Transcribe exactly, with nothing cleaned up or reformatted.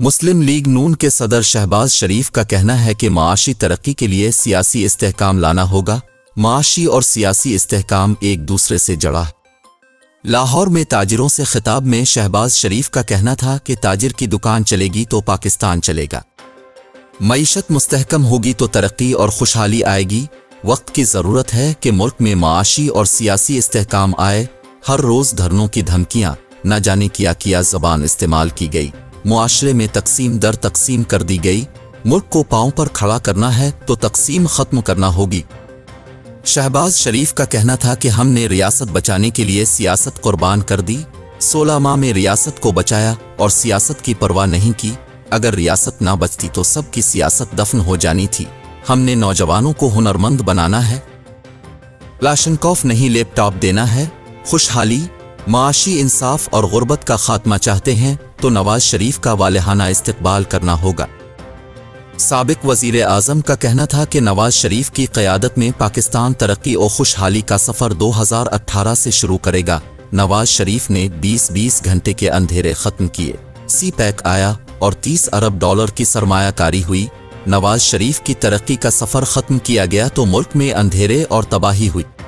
मुस्लिम league नून के सदर शहबाज शरीफ का कहना है कि माशी तरक्की के लिए सियासी इस्तेहकाम लाना होगा। माशी और सियासी इस्तेहकाम एक दूसरे से जड़ा। लाहौर में ताजिरों से खिताब में शहबाज शरीफ का कहना था कि ताजिर की दुकान चलेगी तो पाकिस्तान चलेगा। मईशत मुस्तहकम होगी तो तरक्की और खुशहाली आएगी। वक्त की ज़रूरत है कि मुल्क में माशी और सियासी इस्तेहकाम आए। हर रोज़ धरनों की धमकियाँ, न जाने क्या किया ज़बान इस्तेमाल की गई। मुआशरे में तकसीम दर तकसीम कर दी गई। मुल्क को पांव पर खड़ा करना है तो तकसीम ख़त्म करना होगी। शहबाज शरीफ का कहना था कि हमने रियासत बचाने के लिए सियासत कुर्बान कर दी। सोलह माह में रियासत को बचाया और सियासत की परवाह नहीं की। अगर रियासत ना बचती तो सबकी सियासत दफन हो जानी थी। हमने नौजवानों को हुनरमंद बनाना है। क्लाशनकोफ नहीं लैपटॉप देना है। खुशहाली, माशी इंसाफ और गुर्बत का खात्मा चाहते हैं तो नवाज शरीफ का वालिहाना इस्तकबाल करना होगा। साबिक वजीर आज़म का कहना था कि नवाज शरीफ की क़यादत में पाकिस्तान तरक्की और खुशहाली का सफ़र दो हज़ार अठारह से शुरू करेगा। नवाज शरीफ ने बीस बीस घंटे के अंधेरे ख़त्म किए। सी पैक आया और तीस अरब डॉलर की सरमायाकारी हुई। नवाज शरीफ की तरक्की का सफ़र ख़त्म किया गया तो मुल्क में अंधेरे और तबाही हुई।